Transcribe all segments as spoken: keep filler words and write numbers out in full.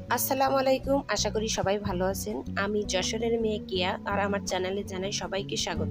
আসসালামু আলাইকুম, আশা করি সবাই ভালো আছেন। আমি যশোরের মেয়ে কিয়া আর আমার চ্যানেলে জানাই সবাইকে স্বাগত।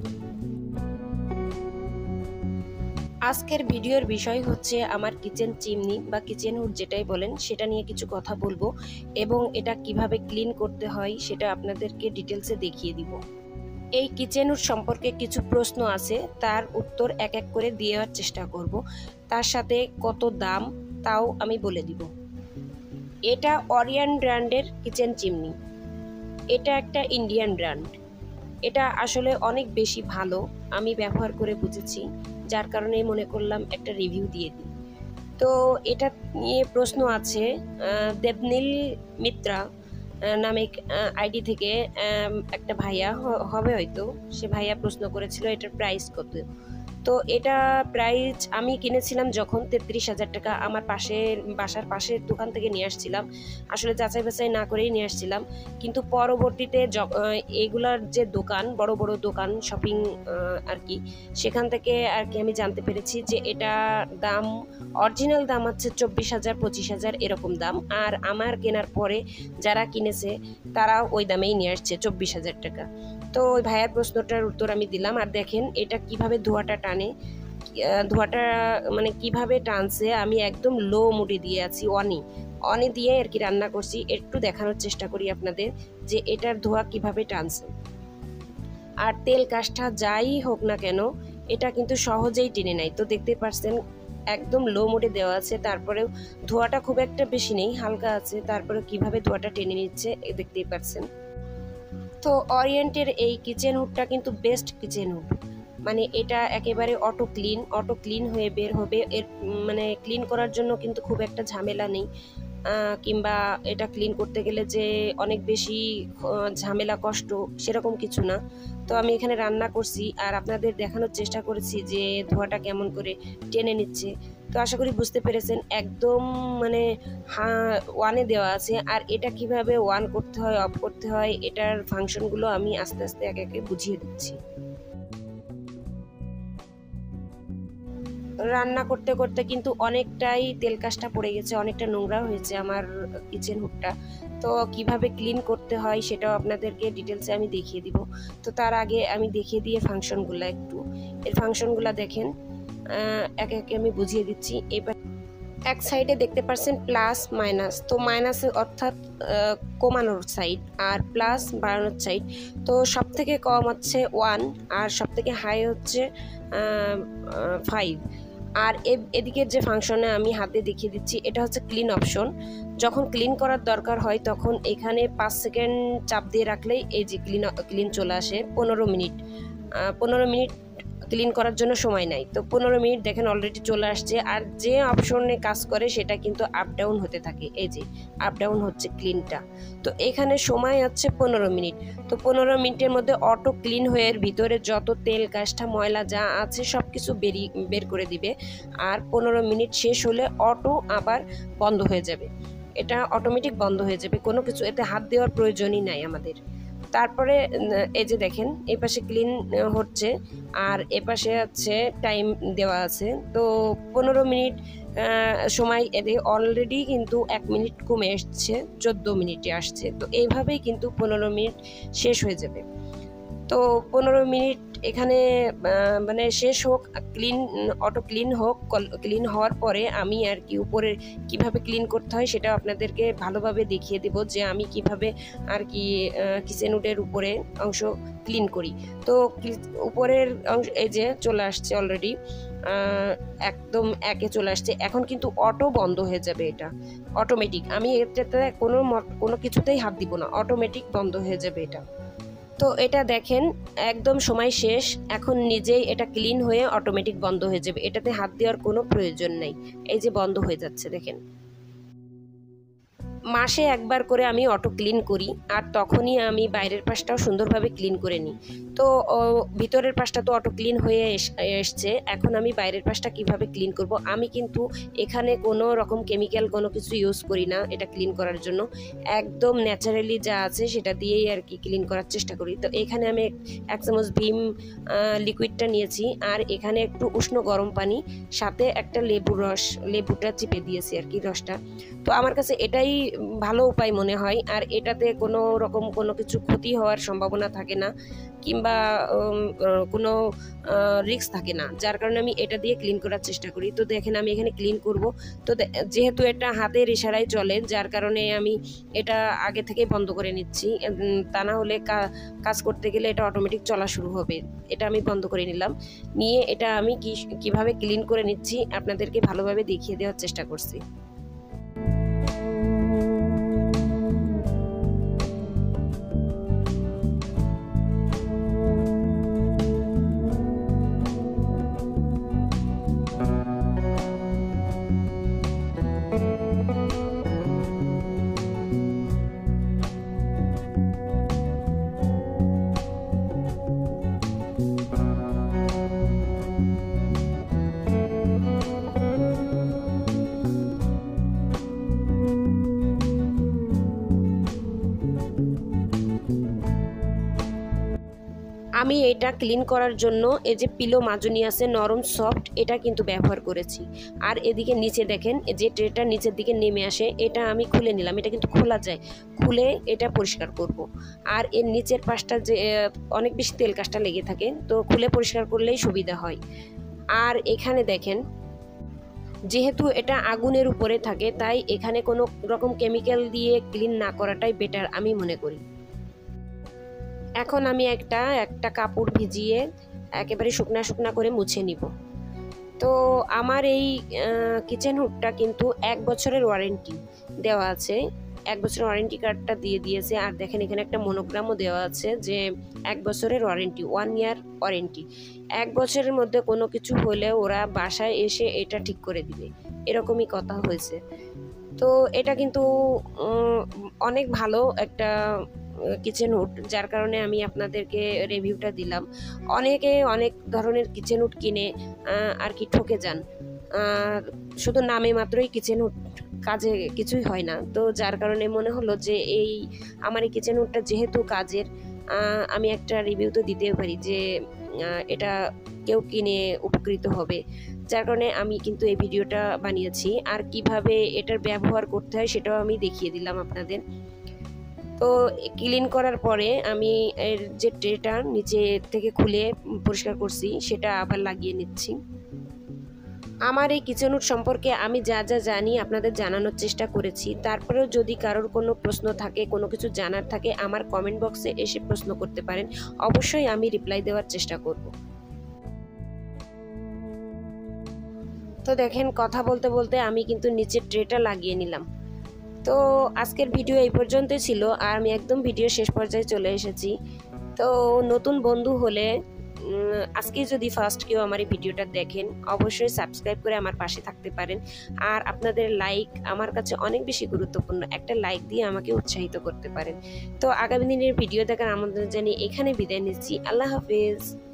আজকের ভিডিওর বিষয় হচ্ছে আমার কিচেন চিমনি বা কিচেন হুড যেটাই বলেন সেটা নিয়ে কিছু কথা বলবো এবং এটা কিভাবে ক্লিন করতে হয় সেটা আপনাদেরকে ডিটেলসে দেখিয়ে দিব। এই কিচেন হুড সম্পর্কে কিছু প্রশ্ন আছে, তার উত্তর এক এক করে দেওয়ার চেষ্টা করব। তার সাথে কত দাম তাও আমি বলে দিব। এটা অরিয়েন্ট ব্র্যান্ডের কিচেন চিমনি। এটা একটা ইন্ডিয়ান ব্র্যান্ড। এটা আসলে অনেক বেশি ভালো, আমি ব্যবহার করে বুঝেছি, যার কারণে মনে করলাম একটা রিভিউ দিয়ে দিই। তো এটা নিয়ে প্রশ্ন আছে, দেবনীল মিত্রা নামে আইডি থেকে একটা ভাইয়া হবে হয়তো, সে ভাইয়া প্রশ্ন করেছিল এটার প্রাইস কত। তো এটা প্রাইস আমি কিনেছিলাম যখন তেত্রিশ হাজার টাকা, আমার পাশের বাসার পাশের দোকান থেকে নিয়ে আসছিলাম। আসলে যাচাই বাছাই না করেই নিয়ে আসছিলাম, কিন্তু পরবর্তীতে এগুলার যে দোকান, বড় বড় দোকান শপিং আর কি, সেখান থেকে আর কি আমি জানতে পেরেছি যে এটা দাম, অরিজিনাল দাম হচ্ছে চব্বিশ হাজার পঁচিশ হাজার এরকম দাম। আর আমার কেনার পরে যারা কিনেছে তারা ওই দামেই নিয়ে আসছে, চব্বিশ হাজার টাকা। তো ওই ভাইয়ার প্রশ্নটার উত্তর আমি দিলাম। আর দেখেন এটা কিভাবে ধোঁয়াটা টানে, ধোঁয়াটা মানে কিভাবে টানছে। আমি একদম লো মুডে দিয়ে আছি, অনে অনে দিয়ে আর কি রান্না করছি। একটু দেখানোর চেষ্টা করি আপনাদের যে এটার ধোঁয়া কিভাবে টানছে। আর তেল কাষ্টা যাই হোক না কেন এটা কিন্তু সহজেই টেনে নেয়। তো দেখতে পাচ্ছেন একদম লো মোডে দেওয়া আছে, তারপরেও ধোঁয়াটা খুব একটা বেশি নেই, হালকা আছে, তারপরে কিভাবে ধোঁয়াটা টেনে নিচ্ছে দেখতেই পাচ্ছেন। তো অরিয়েন্টের এই কিচেন হুডটা কিন্তু বেস্ট কিচেন হুড, মানে এটা একেবারে অটো ক্লিন, অটো ক্লিন হয়ে বের হবে। এর মানে ক্লিন করার জন্য কিন্তু খুব একটা ঝামেলা নেই, কিংবা এটা ক্লিন করতে গেলে যে অনেক বেশি ঝামেলা কষ্ট সেরকম কিছু না। তো আমি এখানে রান্না করছি আর আপনাদের দেখানোর চেষ্টা করেছি যে ধোঁয়াটা কেমন করে টেনে নিচ্ছে। তো আশা করি বুঝতে পেরেছেন, একদম মানে হ্যাঁ ওয়ানে দেওয়া আছে। আর এটা কিভাবে ওয়ান করতে হয়, অফ করতে হয়, এটার ফাংশনগুলো আমি আস্তে আস্তে একে একে বুঝিয়ে দিচ্ছি। রান্না করতে করতে কিন্তু অনেকটাই তেল কাজটা পড়ে গেছে, অনেকটা নোংরা হয়েছে আমার কিচেন হুডটা। তো কিভাবে ক্লিন করতে হয় সেটাও আপনাদেরকে ডিটেলসে আমি দেখিয়ে দিব। তো তার আগে আমি দেখিয়ে দিয়ে ফাংশনগুলো একটু, এর ফাংশনগুলো দেখেন একে একে আমি বুঝিয়ে দিচ্ছি। এবার এক সাইডে দেখতে পাচ্ছেন প্লাস মাইনাস, তো মাইনাস অর্থাৎ কমানোর সাইড আর প্লাস বাড়ানোর সাইড। তো সব থেকে কম হচ্ছে ওয়ান আর সব থেকে হাই হচ্ছে ফাইভ। আর এদিকের যে ফাংশনে আমি হাতে দেখিয়ে দিচ্ছি এটা হচ্ছে ক্লিন অপশন। যখন ক্লিন করার দরকার হয় তখন এখানে পাঁচ সেকেন্ড চাপ দিয়ে রাখলেই এই যে ক্লিন ক্লিন চলে আসে। পনেরো মিনিট পনেরো মিনিট ক্লিন করার জন্য সময় নাই, তো পনেরো মিনিট দেখেন অলরেডি চলে আসছে। আর যে অপশনে কাজ করে সেটা কিন্তু আপ ডাউন হতে থাকে, এই যে আপ ডাউন হচ্ছে ক্লিনটা। তো এখানে সময় হচ্ছে পনেরো মিনিট। তো পনেরো মিনিটের মধ্যে অটো ক্লিন হয়ে ভিতরে যত তেল কাষ্টা ময়লা যা আছে সব কিছু বেরিয়ে বের করে দিবে। আর পনেরো মিনিট শেষ হলে অটো আবার বন্ধ হয়ে যাবে, এটা অটোমেটিক বন্ধ হয়ে যাবে, কোনো কিছু এতে হাত দেওয়ার প্রয়োজনই নাই আমাদের। তারপরে এই যে দেখেন এই পাশে ক্লিন হচ্ছে আর এ পাশে হচ্ছে টাইম দেওয়া আছে। তো পনেরো মিনিট সময় এতে অলরেডি কিন্তু এক মিনিট কমে এসছে, চোদ্দো মিনিটে আসছে। তো এইভাবেই কিন্তু পনেরো মিনিট শেষ হয়ে যাবে। তো পনেরো মিনিট এখানে মানে শেষ হোক, ক্লিন অটো ক্লিন হোক। ক্লিন হওয়ার পরে আমি আর কি উপরে কিভাবে ক্লিন করতে হয় সেটা আপনাদেরকে ভালোভাবে দেখিয়ে দেব যে আমি কিভাবে আর কি কিচেন হুডের উপরে অংশ ক্লিন করি। তো উপরের অংশ এই যে চলে আসছে অলরেডি, একদম একে চলে আসছে। এখন কিন্তু অটো বন্ধ হয়ে যাবে, এটা অটোমেটিক, আমি এটাতে কোনো কোনো কিছুতেই হাত দিব না, অটোমেটিক বন্ধ হয়ে যাবে এটা। তো এটা দেখেন একদম সময় শেষ, এখন নিজেই এটা ক্লিন হয়ে অটোমেটিক বন্ধ হয়ে যাবে, এটাতে হাত দেওয়ার কোনো প্রয়োজন নেই। এই যে বন্ধ হয়ে যাচ্ছে দেখেন। মাসে একবার করে আমি অটো ক্লিন করি আর তখনই আমি বাইরের পাশটাও সুন্দরভাবে ক্লিন করে নিই। তো ভিতরের পাশটা তো অটো ক্লিন হয়ে এসছে, এখন আমি বাইরের পাশটা কিভাবে ক্লিন করব। আমি কিন্তু এখানে কোনো রকম কেমিক্যাল কোনো কিছু ইউজ করি না এটা ক্লিন করার জন্য, একদম ন্যাচারালি যা আছে সেটা দিয়েই আর কি ক্লিন করার চেষ্টা করি। তো এখানে আমি এক চামচ ভীম লিকুইডটা নিয়েছি আর এখানে একটু উষ্ণ গরম পানি, সাথে একটা লেবুর রস, লেবুটা চিপে দিয়েছি আর কি রসটা। তো আমার কাছে এটাই ভালো উপায় মনে হয়। আর এটাতে কোনো রকম কোনো কিছু ক্ষতি হওয়ার সম্ভাবনা থাকে না, কিংবা কোনো রিস্ক থাকে না, যার কারণে আমি এটা দিয়ে ক্লিন করার চেষ্টা করি। তো দেখেন আমি এখানে ক্লিন করব। তো যেহেতু এটা হাতের ইশারায় চলে, যার কারণে আমি এটা আগে থেকেই বন্ধ করে নিচ্ছি, তা না হলে কাজ করতে গেলে এটা অটোমেটিক চলা শুরু হবে। এটা আমি বন্ধ করে নিলাম, নিয়ে এটা আমি কি কিভাবে ক্লিন করে নিচ্ছি আপনাদেরকে ভালোভাবে দেখিয়ে দেওয়ার চেষ্টা করছি। আমি এটা ক্লিন করার জন্য এই যে পিলো মাজনি আছে নরম সফট, এটা কিন্তু ব্যবহার করেছি। আর এদিকে নিচে দেখেন যে ট্রেটা নিচের দিকে নেমে আসে, এটা আমি খুলে নিলাম। এটা কিন্তু খোলা যায়, খুলে এটা পরিষ্কার করব। আর এর নিচের পাশটা যে অনেক বেশি তেল কাজটা লেগে থাকে, তো খুলে পরিষ্কার করলেই সুবিধা হয়। আর এখানে দেখেন যেহেতু এটা আগুনের উপরে থাকে, তাই এখানে কোনো রকম কেমিক্যাল দিয়ে ক্লিন না করাটাই বেটার আমি মনে করি। এখন আমি একটা একটা কাপড় ভিজিয়ে একেবারে শুকনা শুকনা করে মুছে নিব। তো আমার এই কিচেন হুডটা কিন্তু এক বছরের ওয়ারেন্টি দেওয়া আছে, এক বছরের ওয়ারেন্টি কার্ডটা দিয়ে দিয়েছে। আর দেখেন এখানে একটা মনোগ্রামও দেওয়া আছে যে এক বছরের ওয়ারেন্টি, ওয়ান ইয়ার ওয়ারেন্টি। এক বছরের মধ্যে কোনো কিছু হলে ওরা বাসায় এসে এটা ঠিক করে দিবে, এরকমই কথা হয়েছে। তো এটা কিন্তু অনেক ভালো একটা কিচেন হুড, যার কারণে আমি আপনাদেরকে রিভিউটা দিলাম। অনেকে অনেক ধরনের কিচেন হুড কিনে আর কি ঠকে যান, শুধু নামে মাত্রই কিচেন হুড, কাজে কিছুই হয় না। তো যার কারণে মনে হলো যে এই আমার এই কিচেন হুডটা যেহেতু কাজের, আমি একটা রিভিউ তো দিতে পারি যে এটা কেউ কিনে উপকৃত হবে। যার কারণে আমি কিন্তু এই ভিডিওটা বানিয়েছি। আর কিভাবে এটার ব্যবহার করতে হয় সেটাও আমি দেখিয়ে দিলাম আপনাদের। তো ক্লিন করার পরে আমি এর যে ট্রেটা নিচে থেকে খুলে পরিষ্কার করছি সেটা আবার লাগিয়ে নিচ্ছি। আমার এই কিচেন হুড সম্পর্কে আমি যা যা জানি আপনাদের জানানোর চেষ্টা করেছি। তারপরেও যদি কারোর কোনো প্রশ্ন থাকে, কোনো কিছু জানার থাকে, আমার কমেন্ট বক্সে এসে প্রশ্ন করতে পারেন, অবশ্যই আমি রিপ্লাই দেওয়ার চেষ্টা করব। তো দেখেন কথা বলতে বলতে আমি কিন্তু নিচের ট্রেটা লাগিয়ে নিলাম। তো আজকের ভিডিও এই পর্যন্তই ছিল, আর আমি একদম ভিডিও শেষ পর্যায়ে চলে এসেছি। তো নতুন বন্ধু হলে আজকে যদি ফার্স্ট কেউ আমার এই ভিডিওটা দেখেন, অবশ্যই সাবস্ক্রাইব করে আমার পাশে থাকতে পারেন। আর আপনাদের লাইক আমার কাছে অনেক বেশি গুরুত্বপূর্ণ, একটা লাইক দিয়ে আমাকে উৎসাহিত করতে পারেন। তো আগামী দিনের ভিডিও দেখার আমন্ত্রণ জানিয়ে এখানে বিদায় নিচ্ছি। আল্লাহ হাফেজ।